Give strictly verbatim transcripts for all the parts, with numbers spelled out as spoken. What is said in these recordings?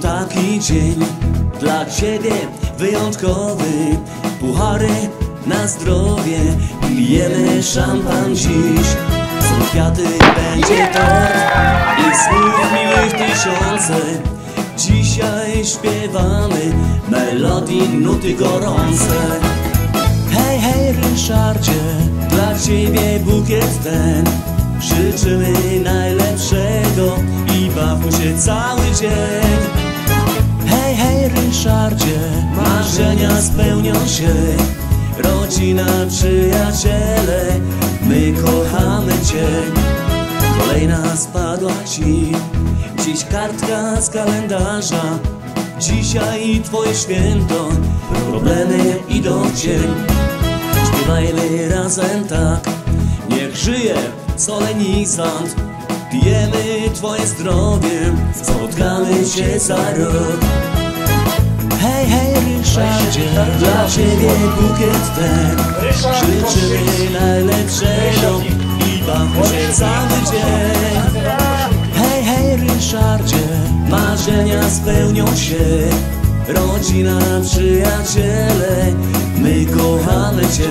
taki dzień dla ciebie wyjątkowy. Puchary na zdrowie, pijemy szampan dziś. Są kwiaty, będzie tort i słów miłych tysiące. Dzisiaj śpiewamy melodii, nuty gorące. Hej, hej Ryszardzie, dla ciebie bukiet ten. Życzymy najlepszego i bawmy się cały dzień. Hej, hej Ryszardzie, marzenia spełnią się. Rodzina, przyjaciele, my kochamy cię. Kolejna spadła ci, dziś kartka z kalendarza. Dzisiaj twoje święto, problemy idą w cień. Śpiewajmy razem tak, niech żyje solenizant. Pijemy twoje zdrowie, spotkamy się za rok. Hej, hej Ryszardzie, dla ciebie bukiet ten. Życzymy najlepszego i bawmy się cały dzień. Hej, hej Ryszardzie, marzenia spełnią się. Rodzina, przyjaciele, my kochamy cię.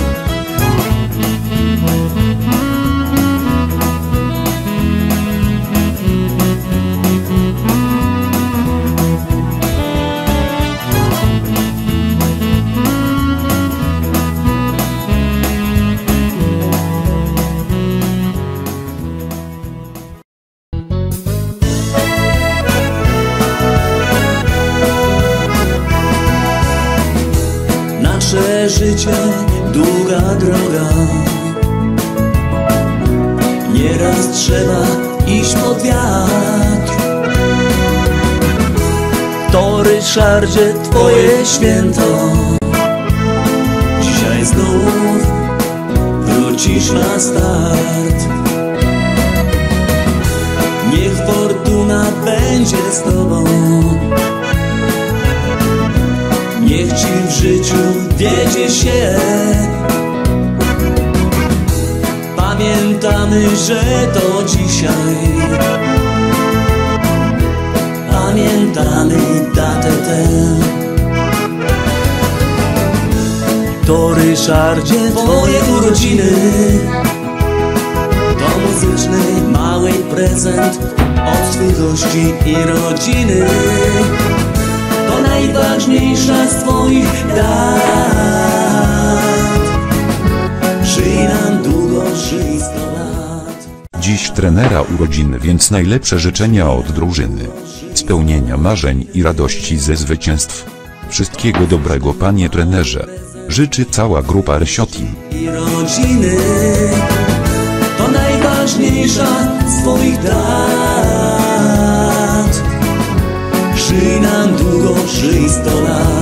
Nasze życie, długa droga. Nieraz trzeba iść pod wiatr. To Ryszardzie twoje święto. Dzisiaj znów wrócisz na start. Niech fortuna będzie z tobą. Niech ci w życiu wiedzie się. Pamiętamy, że to dzisiaj. Pamiętamy datę tę. To Ryszardzie twoje urodziny. To muzyczny mały prezent od twych gości i rodziny. To najważniejsza z twoich dat. Żyj nam długo, żyj sto lat. Dziś trenera urodziny, więc najlepsze życzenia od drużyny. Spełnienia marzeń i radości ze zwycięstw. Wszystkiego dobrego, panie trenerze. Życzy cała grupa Rysio Team. I rodziny. To najważniejsza z twoich dat. Żyj nam długo, żyj sto lat.